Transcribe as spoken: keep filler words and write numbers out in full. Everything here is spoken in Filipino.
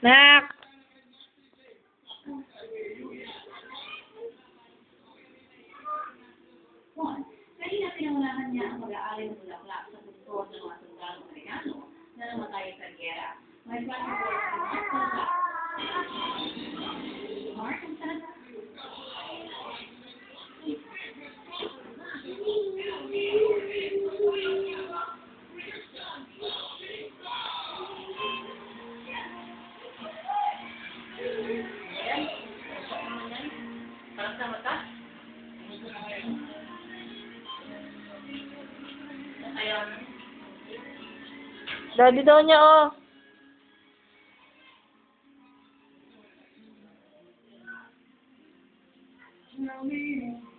Nak! Kanina pinangunahan niya ang mag-aaral ng bulaklak sa bundok ng mga sundalong Amerikano na namatay sa giyera. May plano po sa mga bulaklak. Mark, ang sarap. Parang sa mata? Daddy daw niya, oh.